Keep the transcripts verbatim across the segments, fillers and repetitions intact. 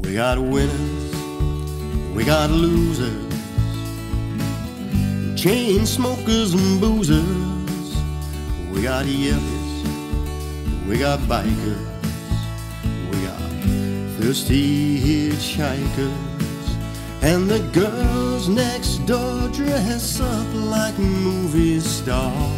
We got winners, we got losers, chain smokers and boozers. We got yuppies, we got bikers, we got thirsty hitchhikers, and the girls next door dress up like movie stars.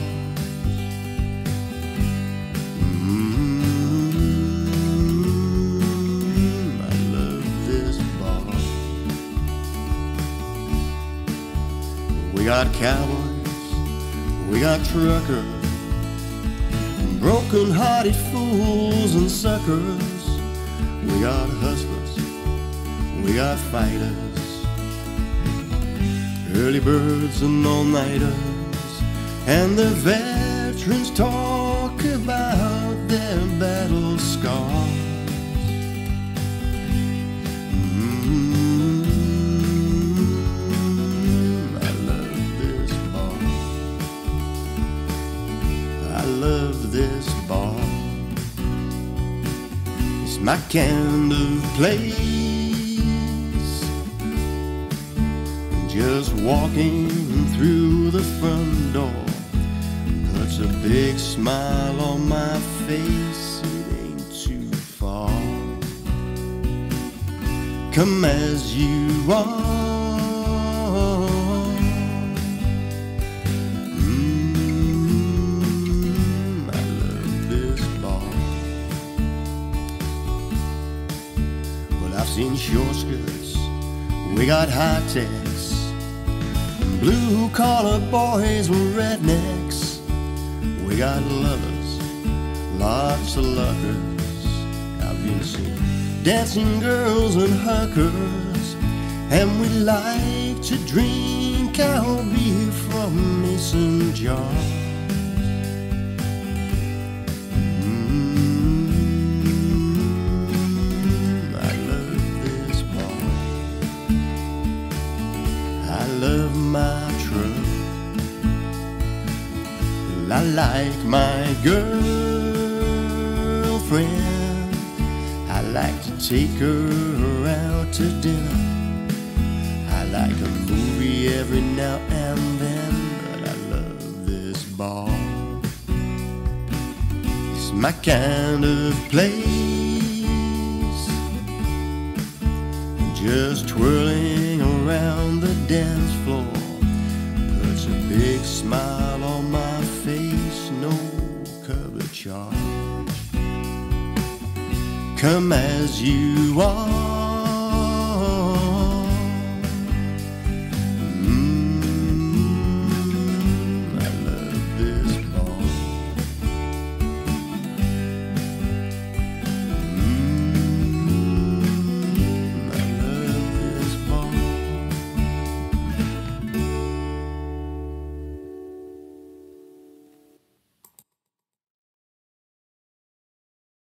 We got cowboys, we got truckers, broken-hearted fools and suckers. We got hustlers, we got fighters, early birds and all-nighters, and the veterans talk about their battle scars. I love this bar. It's my kind of place. Just walking through the front door puts a big smile on my face. It ain't too far. Come as you are. I've seen short skirts, we got high techs, blue collar boys with rednecks. We got lovers, lots of luckers. I've been seen dancing girls and hookers, and we like to drink our beer from mason jars. I love my truck. I like my girlfriend. I like to take her out to dinner. I like a movie every now and then. But I love this bar. It's my kind of place. Just twirling around the dance floor puts a big smile on my face. No cover charge. Come as you are.